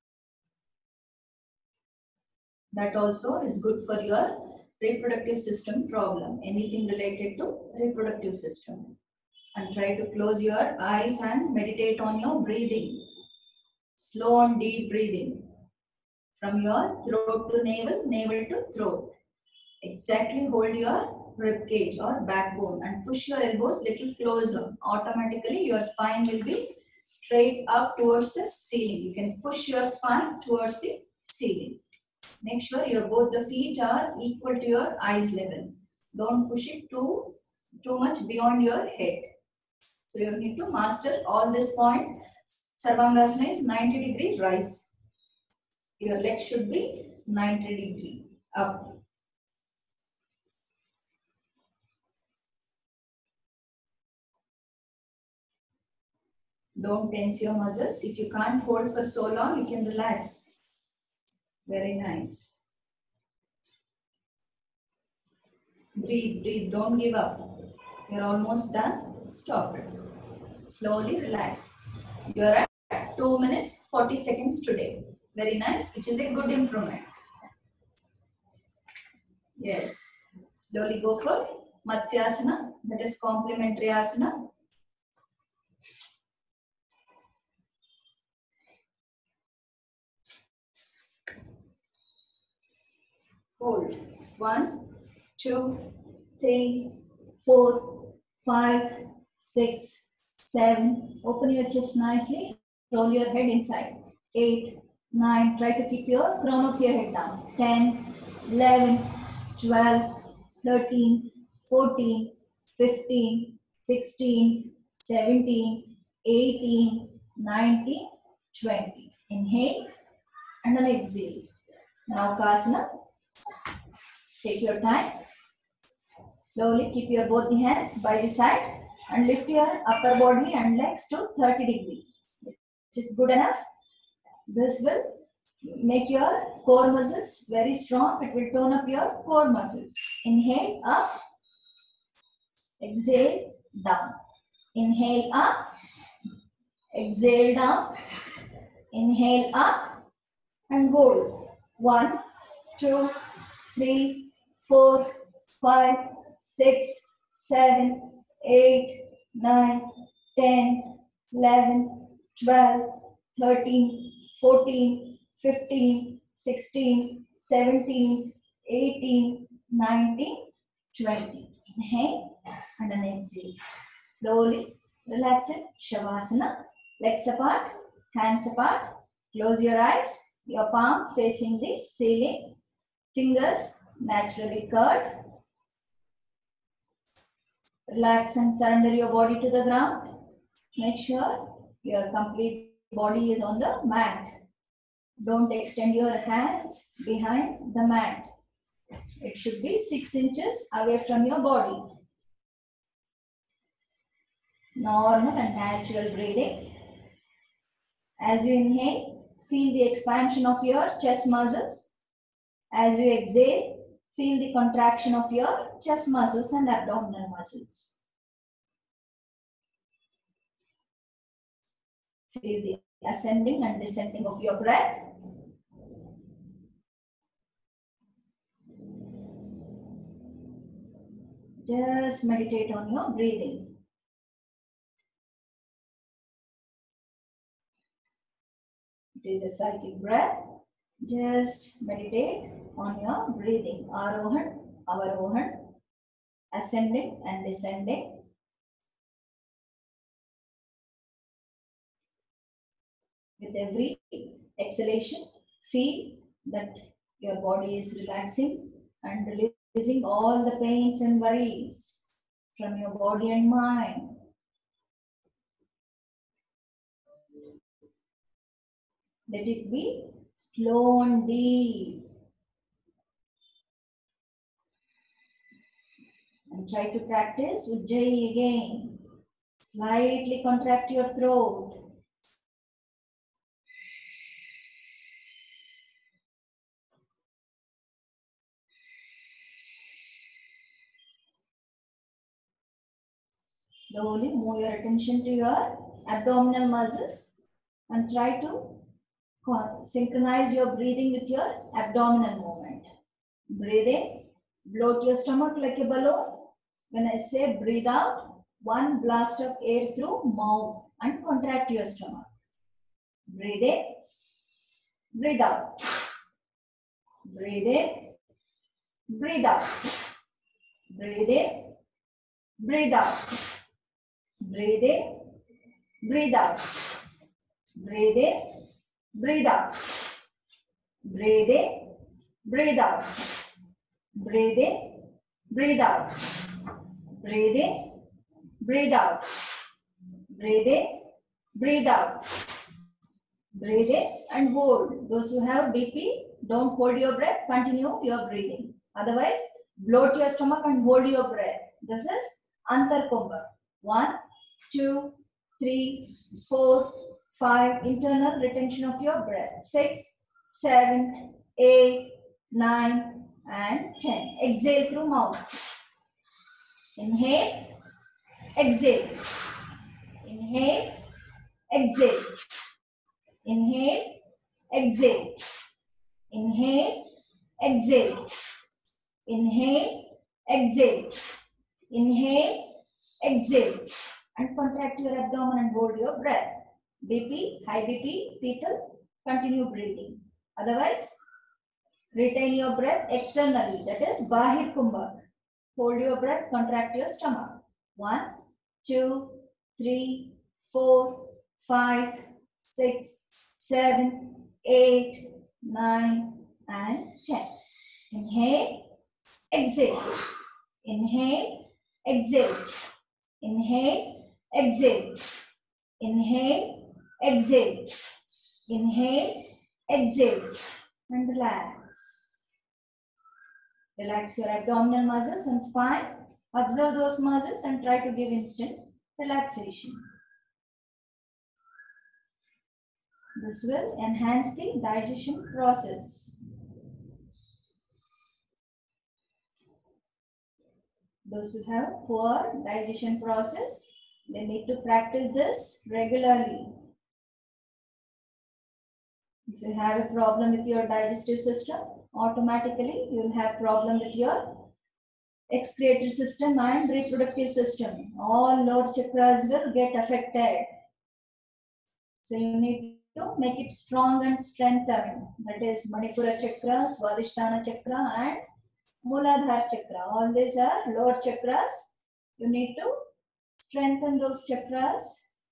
That also is good for your reproductive system problem. Anything related to reproductive system. And try to close your eyes and meditate on your breathing. Slow and deep breathing. From your throat to navel, navel to throat. Exactly hold your rib cage or backbone and push your elbows little closer. Automatically your spine will be straight up towards the ceiling. You can push your spine towards the ceiling. Make sure your both the feet are equal to your eyes level. Don't push it too, too much beyond your head. So you need to master all this point. Sarvangasana is ninety degree rise. Your leg should be ninety degree up. Don't tense your muscles. If you can't hold for so long, you can relax. Very nice. Breathe, breathe. Don't give up. You're almost done. Stop. Slowly relax. You're at two minutes, forty seconds today. Very nice, which is a good improvement. Yes. Slowly go for Matsyasana. That is complementary asana. Hold. One, two, three, four, five, six, seven. Open your chest nicely. Roll your head inside. Eight, nine. Try to keep your crown of your head down. Ten, eleven, twelve, thirteen, fourteen, fifteen, sixteen, seventeen, eighteen, nineteen, twenty. Inhale and then exhale. Now Kasana. Take your time. Slowly keep your both the hands by the side and lift your upper body and legs to thirty degrees. Which is good enough. This will make your core muscles very strong. It will tone up your core muscles. Inhale up. Exhale down. Inhale up. Exhale down. Inhale up. And hold. One, two, three, four, five, six, seven, eight, nine, ten, eleven, twelve, thirteen, fourteen, fifteen, sixteen, seventeen, eighteen, nineteen, twenty. Inhale and then exhale. Slowly relax it. Shavasana. Legs apart, hands apart. Close your eyes. Your palm facing the ceiling. Fingers naturally curled. Relax and surrender your body to the ground. Make sure you are completely body is on the mat. Don't extend your hands behind the mat. It should be six inches away from your body. Normal and natural breathing. As you inhale, feel the expansion of your chest muscles. As you exhale, feel the contraction of your chest muscles and abdominal muscles. Feel the ascending and descending of your breath. Just meditate on your breathing. It is a cyclic breath. Just meditate on your breathing. Arohan, Avarohan, ascending and descending. With every exhalation, feel that your body is relaxing and releasing all the pains and worries from your body and mind. Let it be slow and deep. And try to practice Ujjayi again. Slightly contract your throat. Slowly move your attention to your abdominal muscles and try to synchronize your breathing with your abdominal movement. Breathe in, bloat your stomach like a balloon. When I say breathe out, one blast of air through mouth and contract your stomach. Breathe in, breathe out. Breathe in, breathe out. Breathe in, breathe out. Breathe in, breathe out. Breathe in, breathe out. Breathe in, breathe out. Breathe in, breathe out. Breathe in, breathe out. Breathe in, breathe out. Breathe in and hold. Those who have B P, don't hold your breath. Continue your breathing. Otherwise, bloat your stomach and hold your breath. This is Antarkumbha. One, two, three, four, five. Internal retention of your breath. Six, seven, eight, nine, and ten. Exhale through mouth. Inhale, exhale. Inhale, exhale. Inhale, exhale. Inhale, exhale. Inhale, exhale. Inhale, exhale. And contract your abdomen and hold your breath. B P, high B P people, continue breathing. Otherwise, retain your breath externally. That is Bahir Kumbhak. Hold your breath, contract your stomach. One, two, three, four, five, six, seven, eight, nine, and ten. Inhale, exhale. Inhale, exhale. Inhale, exhale. Inhale, exhale. Inhale, exhale. And relax. Relax your abdominal muscles and spine. Observe those muscles and try to give instant relaxation. This will enhance the digestion process. Those who have poor digestion process, they need to practice this regularly. If you have a problem with your digestive system, automatically you will have problem with your excretory system and reproductive system. All lower chakras will get affected. So you need to make it strong and strengthened. That is Manipura chakra, Swadhisthana chakra, and Mooladhara chakra. All these are lower chakras. You need to strengthen those chakras.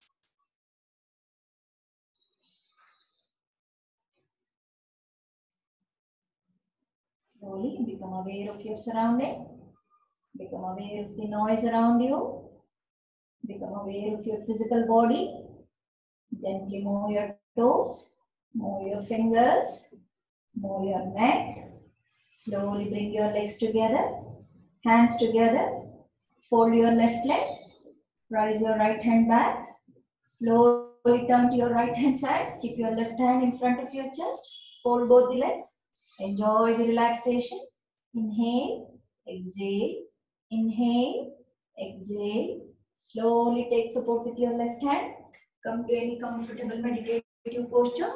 Slowly become aware of your surrounding. Become aware of the noise around you. Become aware of your physical body. Gently move your toes, move your fingers, move your neck. Slowly bring your legs together, hands together. Fold your left leg, rise your right hand back. Slowly turn to your right hand side. Keep your left hand in front of your chest. Fold both the legs. Enjoy the relaxation. Inhale, exhale, inhale, exhale. Slowly take support with your left hand. Come to any comfortable meditative posture.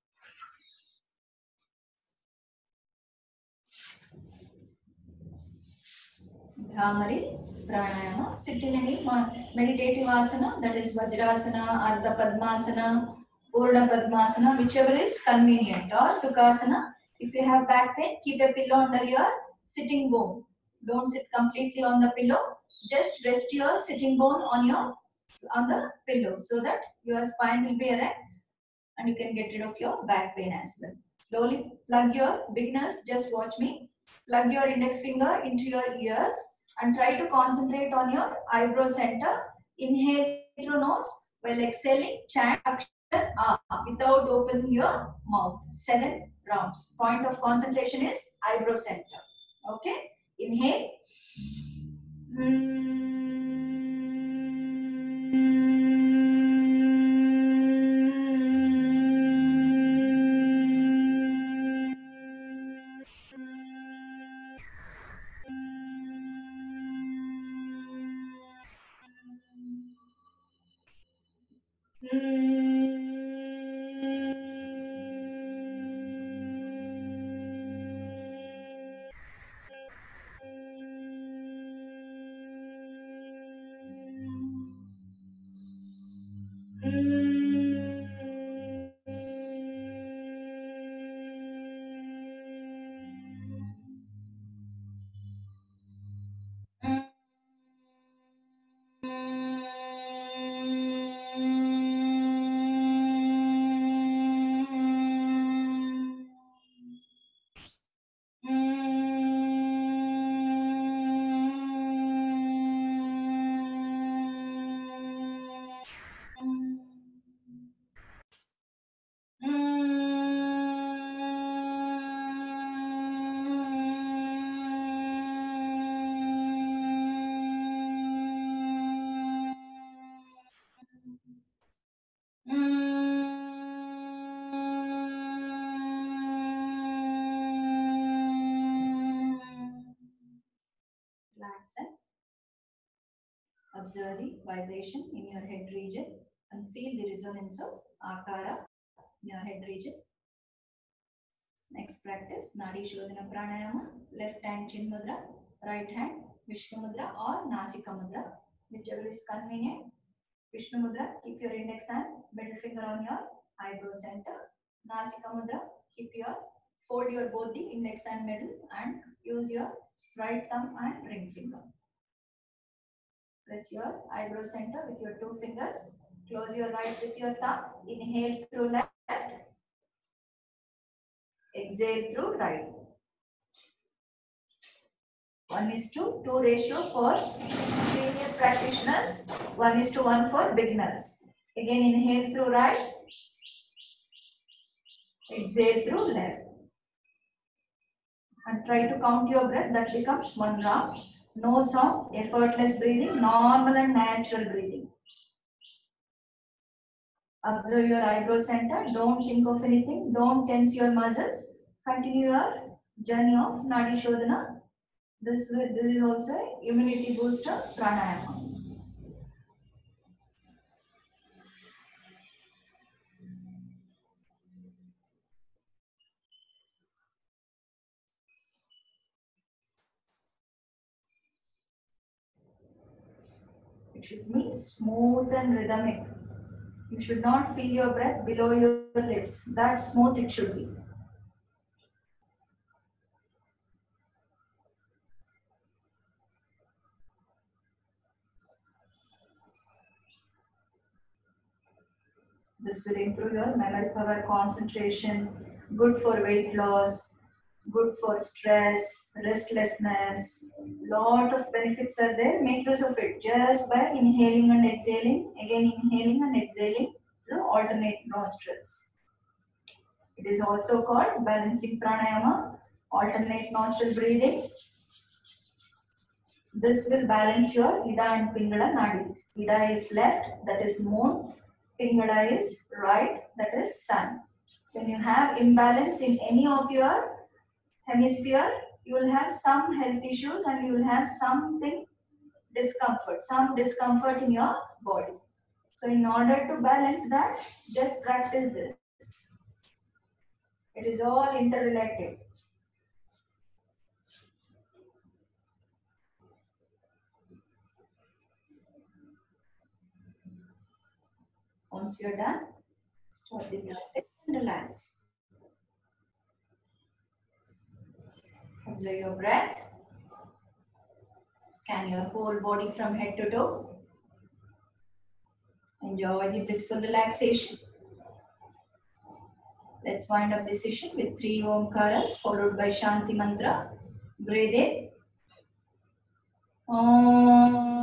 Bhramari, Pranayama. Sit in any meditative asana, that is Vajrasana, Ardha Padmasana, Purna Padmasana, whichever is convenient, or Sukhasana. If you have back pain, keep a pillow under your sitting bone. Don't sit completely on the pillow. Just rest your sitting bone on your on the pillow so that your spine will be erect and you can get rid of your back pain as well. Slowly plug your, beginners, just watch me. Plug your index finger into your ears and try to concentrate on your eyebrow center. Inhale through nose while exhaling, chant Akshar A without opening your mouth. Seven rounds. Point of concentration is eyebrow center. Okay? Inhale. Mm. Relax and observe the vibration in your head region and feel the resonance of Akara in your head region. Next practice, Nadi Shodhana Pranayama, left hand Chin Mudra, right hand Vishnu Mudra or Nasika Mudra, whichever is convenient. Vishnu Mudra, keep your index hand, middle finger on your eyebrow center. Nasika Mudra, keep your, fold your both the index and middle and use your right thumb and ring finger. Press your eyebrow center with your two fingers. Close your right with your thumb. Inhale through left. Exhale through right. one is to two ratio for senior practitioners. one is to one for beginners. Again, inhale through right. Exhale through left. And try to count your breath. That becomes one round. No sound, effortless breathing, normal and natural breathing. Observe your eyebrow center. Don't think of anything. Don't tense your muscles. Continue your journey of Nadi Shodhana. This, this is also immunity booster pranayama. It should be smooth and rhythmic. You should not feel your breath below your lips. That smooth it should be. This will improve your memory power, concentration, good for weight loss, good for stress, restlessness. Lot of benefits are there. Make use of it just by inhaling and exhaling. Again, inhaling and exhaling the alternate nostrils. It is also called balancing pranayama, alternate nostril breathing. This will balance your Ida and Pingala nadis. Ida is left, that is moon. Pingala is right, that is sun. When you have imbalance in any of your hemisphere, you will have some health issues and you will have something discomfort, some discomfort in your body. So in order to balance that, just practice this. It is all interrelated. Once you're done, stop the music and relax. Observe your breath. Scan your whole body from head to toe. Enjoy the blissful relaxation. Let's wind up this session with three Omkaras followed by Shanti Mantra. Breathe in. Om.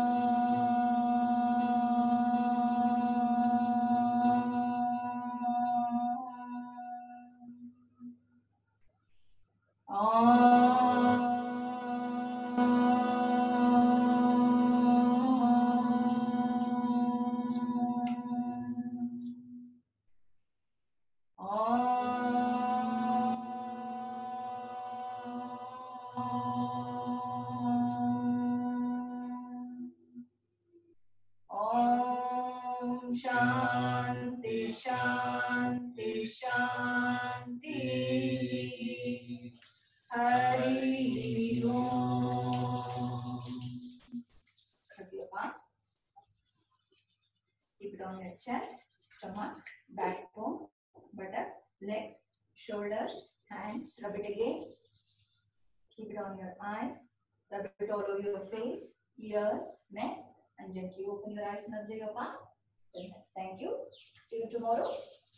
Om Shanti Shanti Shanti Hari Om. Keep it on your chest, stomach, backbone, buttocks, legs, shoulders, hands. Rub it again. Keep it on your eyes. Rub it all over your face, ears, neck, and gently open your eyes and observe your palm. Very nice. Thank you. See you tomorrow.